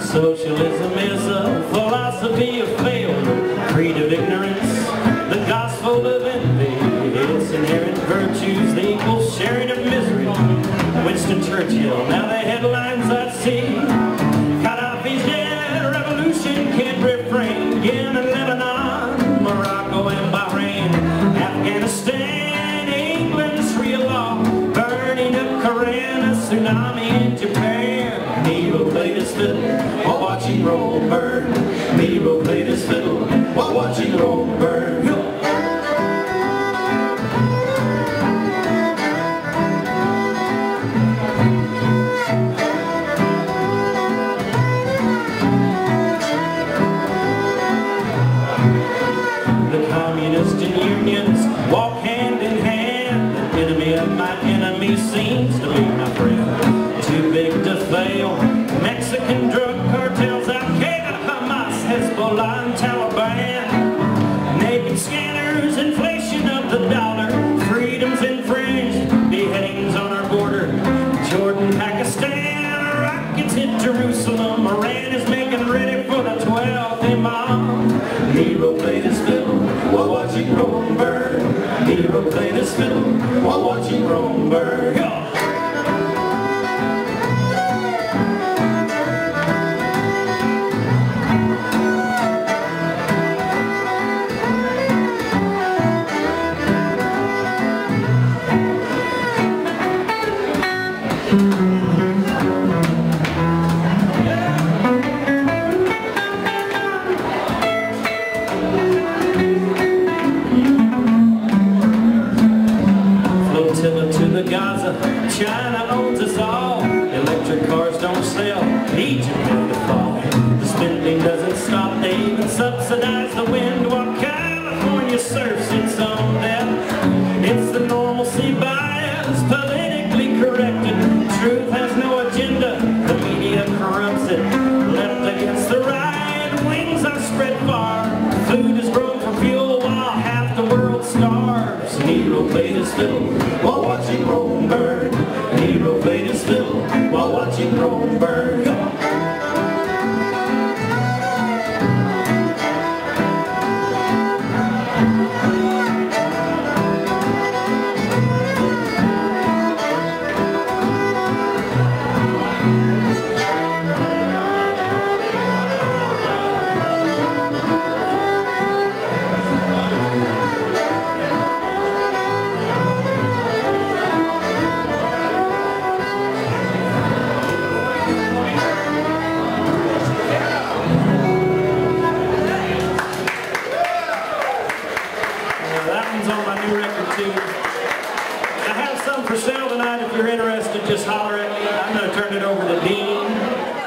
Socialism is a philosophy of failure, creed of ignorance, the gospel of envy. Its inherent virtues, the equal sharing of misery. Winston Churchill, now the headlines I see. Gaddafi's dead, revolution can't refrain. Yemen, Lebanon, Morocco and Bahrain, Afghanistan, England, Sri Lanka, burning of Koran, a tsunami in Japan. Nero played his fiddle while watching Rome burn. Nero played his fiddle while watching Rome burn. Walk hand in hand, the enemy of my enemy seems to be my friend. Too big to fail, Mexican drug cartels, Al-Qaeda, Hamas, Hezbollah and Taliban. Naked scanners, inflation of the dollar, freedoms infringed, beheadings on our border. Jordan, Pakistan, rockets hit Jerusalem, Iran is making ready for the 12th Imam. Nero played his fiddle while watching Rome burn. Nero played his fiddle while watching Rome burn. Gaza, China owns us all. Electric cars don't sell, Egypt will fall. The spending doesn't stop, they even subsidize the wind while California surfs its own death. It's the normalcy bias, politically corrected. Truth has no agenda, the media corrupts it. Left against the right, wings are spread far. Food is grown for fuel while half the world starves. Nero played his fiddle while watching Rome burn. Nero played his fiddle while watching Rome burn. On my new record too. I have some for sale tonight. If you're interested, just holler at me. I'm going to turn it over to Dean.